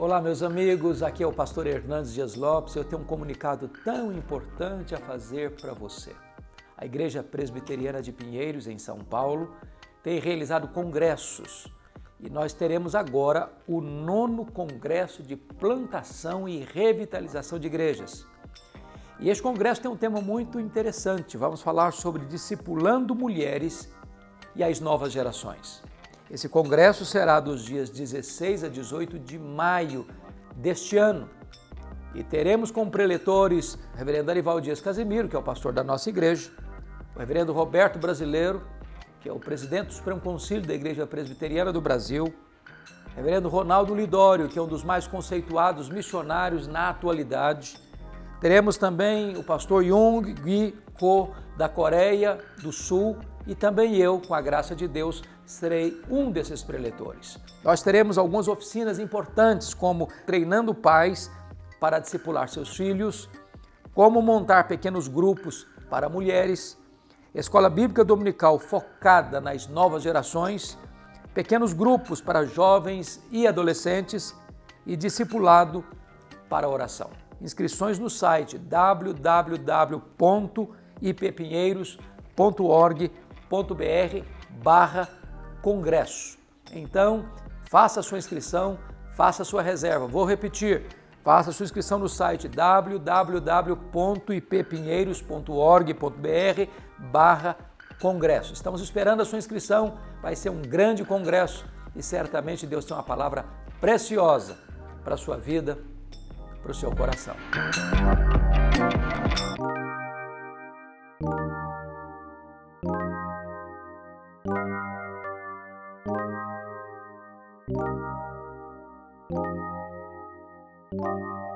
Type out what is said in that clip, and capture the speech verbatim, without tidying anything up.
Olá, meus amigos, aqui é o pastor Hernandes Dias Lopes. Eu tenho um comunicado tão importante a fazer para você. A Igreja Presbiteriana de Pinheiros, em São Paulo, tem realizado congressos e nós teremos agora o nono congresso de plantação e revitalização de igrejas. E este congresso tem um tema muito interessante. Vamos falar sobre discipulando mulheres e as novas gerações. Esse congresso será dos dias dezesseis a dezoito de maio deste ano. E teremos como preletores o reverendo Arival Dias Casimiro, que é o pastor da nossa igreja, o reverendo Roberto Brasileiro, que é o presidente do Supremo Concílio da Igreja Presbiteriana do Brasil, o reverendo Ronaldo Lidório, que é um dos mais conceituados missionários na atualidade. Teremos também o pastor Young Gi Ko, da Coreia do Sul, e também eu, com a graça de Deus, serei um desses preletores. Nós teremos algumas oficinas importantes, como treinando pais para discipular seus filhos, como montar pequenos grupos para mulheres, escola bíblica dominical focada nas novas gerações, pequenos grupos para jovens e adolescentes e discipulado para oração. Inscrições no site w w w ponto i p pinheiros ponto org ponto b r barra congresso. Então, faça a sua inscrição, faça a sua reserva. Vou repetir, faça a sua inscrição no site w w w ponto i p pinheiros ponto org ponto b r barra congresso. Estamos esperando a sua inscrição, vai ser um grande congresso e certamente Deus tem uma palavra preciosa para a sua vida, para o seu coração. Thank you.